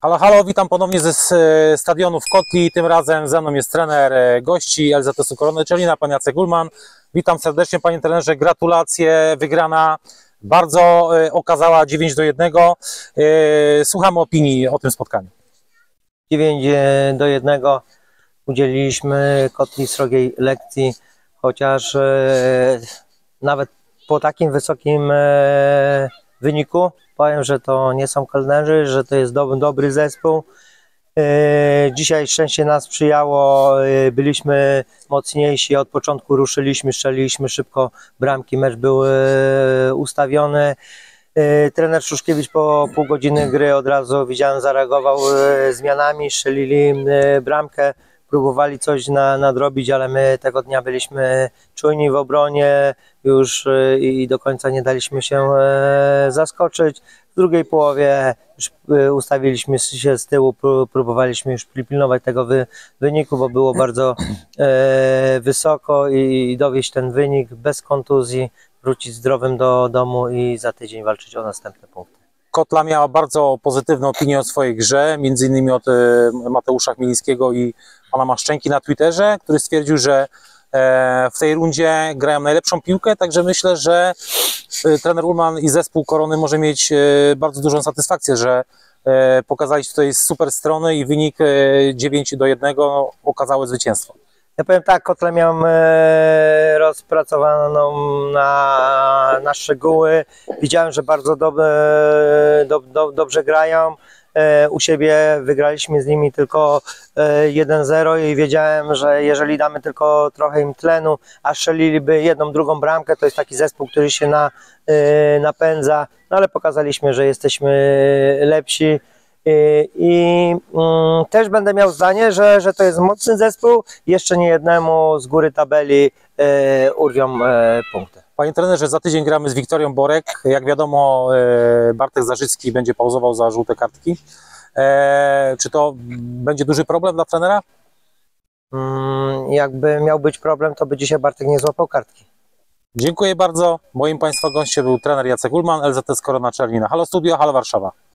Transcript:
Halo, halo, witam ponownie ze stadionu w Kotli. Tym razem ze mną jest trener gości LZS-u Korony Czelina, pan Jacek Ullman. Witam serdecznie, panie trenerze, gratulacje, wygrana bardzo okazała 9-1. Słuchamy opinii o tym spotkaniu. 9-1 udzieliliśmy Kotli srogiej lekcji, chociaż nawet po takim wysokim wyniku powiem, że to nie są kelnerzy, że to jest dobry zespół. Dzisiaj szczęście nas sprzyjało, byliśmy mocniejsi, od początku ruszyliśmy, strzeliliśmy szybko bramki, mecz był ustawiony. Trener Szuszkiewicz po pół godziny gry od razu widziałem, zareagował zmianami, strzelili bramkę, próbowali coś nadrobić, ale my tego dnia byliśmy czujni w obronie już i do końca nie daliśmy się zaskoczyć. W drugiej połowie już ustawiliśmy się z tyłu, próbowaliśmy już pilnować tego wyniku, bo było bardzo wysoko i dowieść ten wynik bez kontuzji, wrócić zdrowym do domu i za tydzień walczyć o następne punkty. Kotla miała bardzo pozytywne opinie o swojej grze, między innymi od Mateusza Chmielnickiego i pana Maszczenki na Twitterze, który stwierdził, że w tej rundzie grają najlepszą piłkę, także myślę, że trener Ullman i zespół Korony może mieć bardzo dużą satysfakcję, że pokazali tutaj super strony i wynik 9-1 okazały zwycięstwo. Ja powiem tak, Kotlę miałem rozpracowaną na szczegóły. Widziałem, że bardzo dobrze grają. U siebie wygraliśmy z nimi tylko 1-0 i wiedziałem, że jeżeli damy tylko trochę im tlenu, a strzeliliby jedną, drugą bramkę, to jest taki zespół, który się napędza, no ale pokazaliśmy, że jesteśmy lepsi. Też będę miał zdanie, że to jest mocny zespół, jeszcze nie jednemu z góry tabeli urwią punkty. Panie trenerze, za tydzień gramy z Wiktorią Borek. Jak wiadomo, Bartek Zarzycki będzie pauzował za żółte kartki. Czy to będzie duży problem dla trenera? Jakby miał być problem, to by dzisiaj Bartek nie złapał kartki. Dziękuję bardzo. Moim państwa gościem był trener Jacek Ullman, LZS Korona Czelina. Halo Studio, halo Warszawa.